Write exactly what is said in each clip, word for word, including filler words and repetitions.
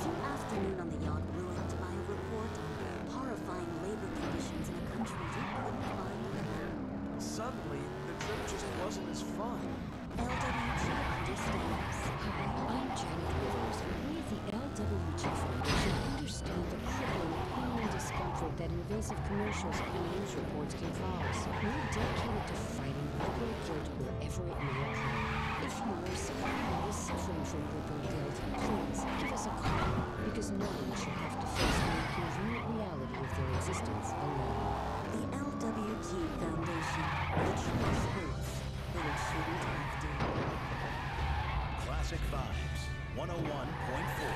few afternoon on the yacht ruined by a report on horrifying labor conditions in a country you couldn't find on the map. Suddenly, the trip just wasn't as fun. L W G understands. Hi, I'm Janet Withers. We at the L W G Foundation understand the crippling pain and discomfort that invasive commercials and news reports can cause. We're dedicated to fighting liberal guilt wherever it may occur. If you or someone who is suffering from liberal guilt, please give us a call, because no one should have to face the inconvenient reality of their existence alone. The L W G Foundation. The truth hurts, but it shouldn't have to. Classic Vibes, one oh one point four.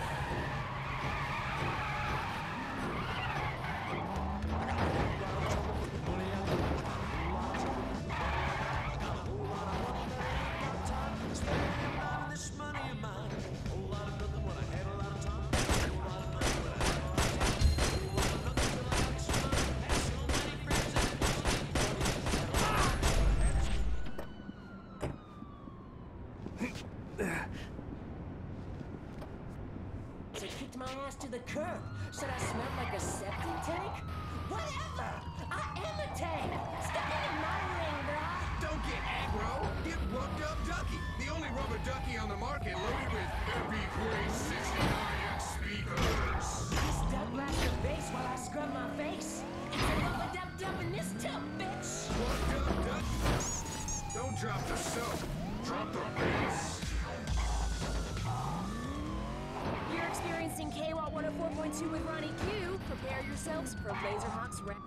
They kicked my ass to the curb. Should I smell like a septic tank? Whatever! I am a tank! Step into my ring, brah! Don't get aggro! Get rubbed up ducky! The only rubber ducky on the market loaded with M P three sixty-nine X speakers! This duck blast your face while I scrub my face. It's a rubber duck dump in this tub, bitch! Rubbed up ducky! Don't drop the soap! Drop the bass! You're experiencing K W A T one oh four point two with Ronnie Q. Prepare yourselves for Laserhawk's rap.